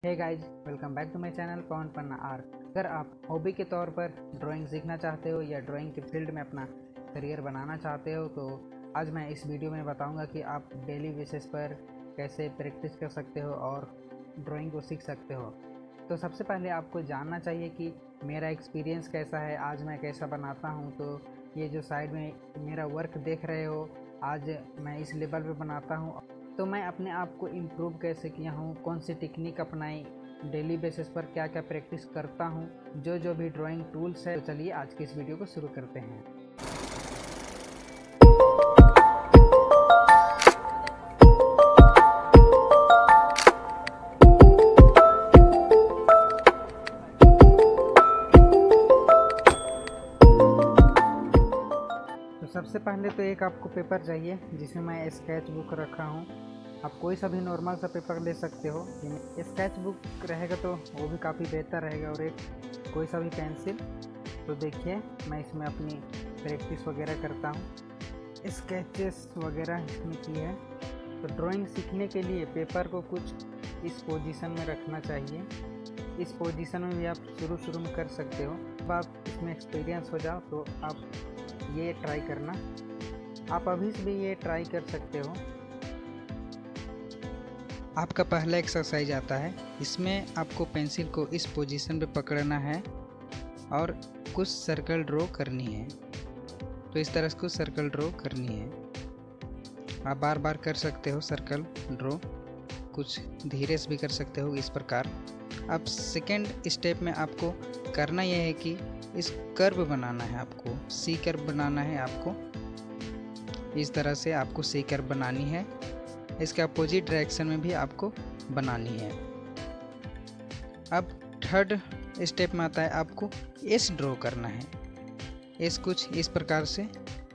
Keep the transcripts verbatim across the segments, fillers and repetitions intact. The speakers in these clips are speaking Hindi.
Hey guys, welcome back to my channel Pawan Panna art. अगर आप हॉबी के तौर पर ड्राइंग सीखना चाहते हो या ड्राइंग के फील्ड में अपना करियर बनाना चाहते हो तो आज मैं इस वीडियो में बताऊंगा कि आप डेली बेसिस पर कैसे प्रैक्टिस कर सकते हो और ड्राइंग को सीख सकते हो। तो सबसे पहले आपको जानना चाहिए कि मेरा एक्सपीरियंस कैसा है, आज मैं कैसा बनाता हूँ। तो ये जो साइड में मेरा वर्क देख रहे हो, आज मैं इस लेवल पे बनाता हूँ। तो मैं अपने आप को इम्प्रूव कैसे किया हूँ, कौन सी टेक्निक अपनाई, डेली बेसिस पर क्या क्या प्रैक्टिस करता हूँ, जो जो भी ड्राइंग टूल्स है। तो चलिए आज की इस वीडियो को शुरू करते हैं। तो सबसे पहले तो एक आपको पेपर चाहिए जिसमें मैं स्केच बुक रखा हूँ। आप कोई सा भी नॉर्मल सा पेपर ले सकते हो। स्केच बुक रहेगा तो वो भी काफ़ी बेहतर रहेगा, और एक कोई सा भी पेंसिल। तो देखिए मैं इसमें अपनी प्रैक्टिस वगैरह करता हूँ, स्केचेस वगैरह इसमें की है। तो ड्राइंग सीखने के लिए पेपर को कुछ इस पोजीशन में रखना चाहिए। इस पोजीशन में भी आप शुरू शुरू में कर सकते हो। जब आप इसमें एक्सपीरियंस हो जाओ तो आप ये ट्राई करना। आप अभी से भी ये ट्राई कर सकते हो। आपका पहला एक्सरसाइज आता है, इसमें आपको पेंसिल को इस पोजीशन पे पकड़ना है और कुछ सर्कल ड्रॉ करनी है। तो इस तरह से कुछ सर्कल ड्रॉ करनी है। आप बार बार कर सकते हो सर्कल ड्रॉ, कुछ धीरे से भी कर सकते हो इस प्रकार। अब सेकेंड स्टेप में आपको करना यह है कि इस कर्व बनाना है, आपको सी कर्व बनाना है। आपको इस तरह से आपको सी कर्व बनानी है। इसके अपोजिट डायरेक्शन में भी आपको बनानी है। अब थर्ड स्टेप में आता है आपको एस ड्रॉ करना है। एस कुछ इस प्रकार से,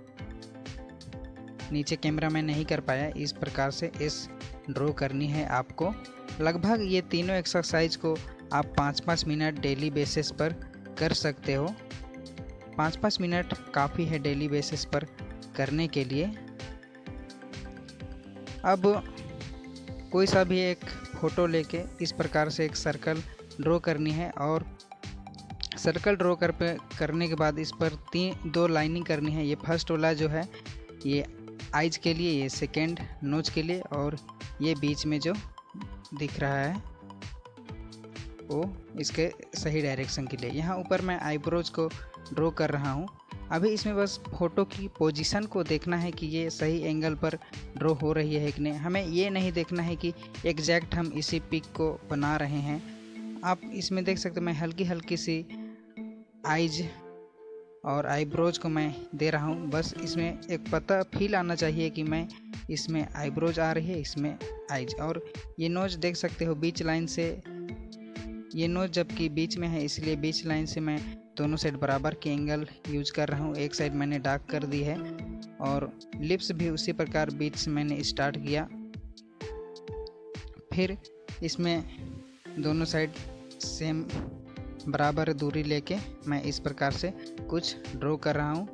नीचे कैमरा में नहीं कर पाया, इस प्रकार से एस ड्रॉ करनी है आपको। लगभग ये तीनों एक्सरसाइज को आप पाँच पाँच मिनट डेली बेसिस पर कर सकते हो। पाँच पाँच मिनट काफ़ी है डेली बेसिस पर करने के लिए। अब कोई सा भी एक फ़ोटो लेके इस प्रकार से एक सर्कल ड्रॉ करनी है, और सर्कल ड्रॉ कर पे करने के बाद इस पर तीन दो लाइनिंग करनी है। ये फर्स्ट वाला जो है ये आइज के लिए, ये सेकेंड नोज के लिए, और ये बीच में जो दिख रहा है वो इसके सही डायरेक्शन के लिए। यहाँ ऊपर मैं आईब्रोज को ड्रॉ कर रहा हूँ। अभी इसमें बस फ़ोटो की पोजीशन को देखना है कि ये सही एंगल पर ड्रॉ हो रही है कि नहीं। हमें ये नहीं देखना है कि एग्जैक्ट हम इसी पिक को बना रहे हैं। आप इसमें देख सकते हैं मैं हल्की हल्की सी आइज और आईब्रोज को मैं दे रहा हूँ। बस इसमें एक पता फील आना चाहिए कि मैं इसमें आईब्रोज आ रही है, इसमें आइज। और ये नोज देख सकते हो बीच लाइन से, ये नोज जबकि बीच में है इसलिए बीच लाइन से मैं दोनों साइड बराबर के एंगल यूज कर रहा हूँ। एक साइड मैंने डार्क कर दी है, और लिप्स भी उसी प्रकार बीच से मैंने स्टार्ट किया। फिर इसमें दोनों साइड सेम बराबर दूरी लेके मैं इस प्रकार से कुछ ड्रॉ कर रहा हूँ।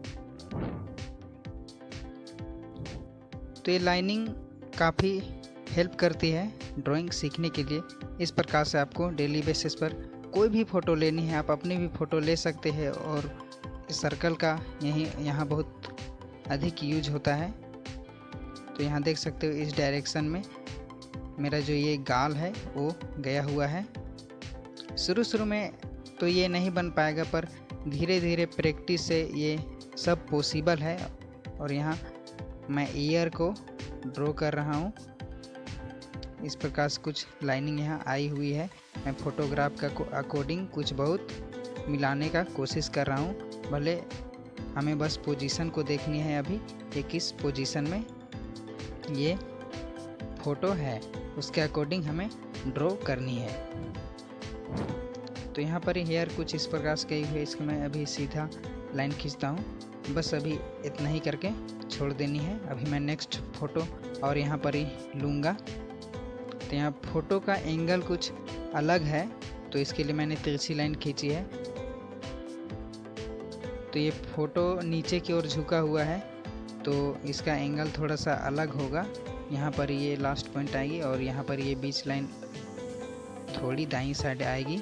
तो ये लाइनिंग काफ़ी हेल्प करती है ड्राइंग सीखने के लिए। इस प्रकार से आपको डेली बेसिस पर कोई भी फ़ोटो लेनी है, आप अपनी भी फ़ोटो ले सकते हैं। और इस सर्कल का यही यहाँ बहुत अधिक यूज होता है। तो यहाँ देख सकते हो इस डायरेक्शन में मेरा जो ये गाल है वो गया हुआ है। शुरू शुरू में तो ये नहीं बन पाएगा, पर धीरे धीरे प्रैक्टिस से ये सब पॉसिबल है। और यहाँ मैं ईयर को ड्रॉ कर रहा हूँ। इस प्रकार से कुछ लाइनिंग यहाँ आई हुई है। मैं फोटोग्राफ का अकॉर्डिंग कुछ बहुत मिलाने का कोशिश कर रहा हूँ। भले हमें बस पोजीशन को देखनी है अभी कि किस पोजीशन में ये फ़ोटो है, उसके अकॉर्डिंग हमें ड्रॉ करनी है। तो यहाँ पर हेयर कुछ इस प्रकार से गई हुई है, इसको मैं अभी सीधा लाइन खींचता हूँ। बस अभी इतना ही करके छोड़ देनी है। अभी मैं नेक्स्ट फ़ोटो और यहाँ पर ही लूँगा। तो यहाँ फ़ोटो का एंगल कुछ अलग है, तो इसके लिए मैंने तिरछी लाइन खींची है। तो ये फ़ोटो नीचे की ओर झुका हुआ है, तो इसका एंगल थोड़ा सा अलग होगा। यहाँ पर ये लास्ट पॉइंट आएगी और यहाँ पर ये बीच लाइन थोड़ी दाईं साइड आएगी।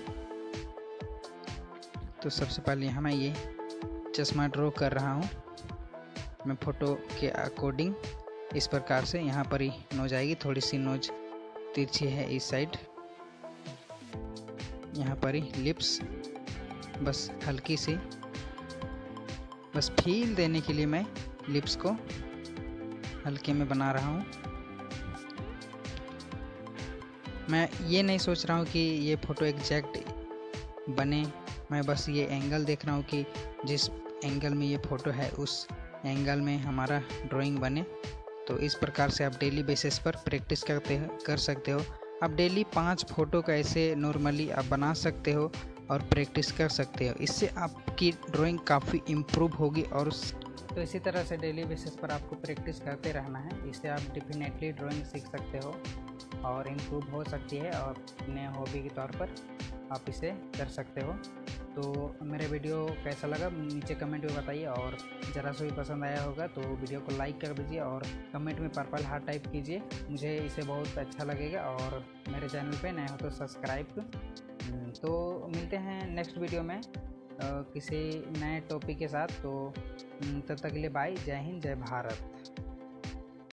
तो सबसे पहले यहाँ मैं ये चश्मा ड्रॉ कर रहा हूँ। मैं फ़ोटो के अकॉर्डिंग इस प्रकार से यहाँ पर ही नोज आएगी। थोड़ी सी नोज तिरछी है इस साइड। यहाँ पर ही लिप्स बस हल्की सी, बस फील देने के लिए मैं लिप्स को हल्के में बना रहा हूँ। मैं ये नहीं सोच रहा हूँ कि ये फ़ोटो एग्जैक्ट बने, मैं बस ये एंगल देख रहा हूँ कि जिस एंगल में ये फ़ोटो है उस एंगल में हमारा ड्राइंग बने। तो इस प्रकार से आप डेली बेसिस पर प्रैक्टिस करते कर सकते हो। आप डेली पाँच फ़ोटो का ऐसे नॉर्मली आप बना सकते हो और प्रैक्टिस कर सकते हो। इससे आपकी ड्राइंग काफ़ी इम्प्रूव होगी। और तो इसी तरह से डेली बेसिस पर आपको प्रैक्टिस करते रहना है। इससे आप डेफिनेटली ड्राइंग सीख सकते हो और इम्प्रूव हो सकती है, और अपने हॉबी के तौर पर आप इसे कर सकते हो। तो मेरा वीडियो कैसा लगा नीचे कमेंट में बताइए, और ज़रा सा भी पसंद आया होगा तो वीडियो को लाइक कर दीजिए और कमेंट में पर्पल हार्ट टाइप कीजिए, मुझे इसे बहुत अच्छा लगेगा। और मेरे चैनल पे नए हो तो सब्सक्राइब। तो मिलते हैं नेक्स्ट वीडियो में किसी नए टॉपिक के साथ। तो तब तक के लिए बाय, जय हिंद, जय भारत।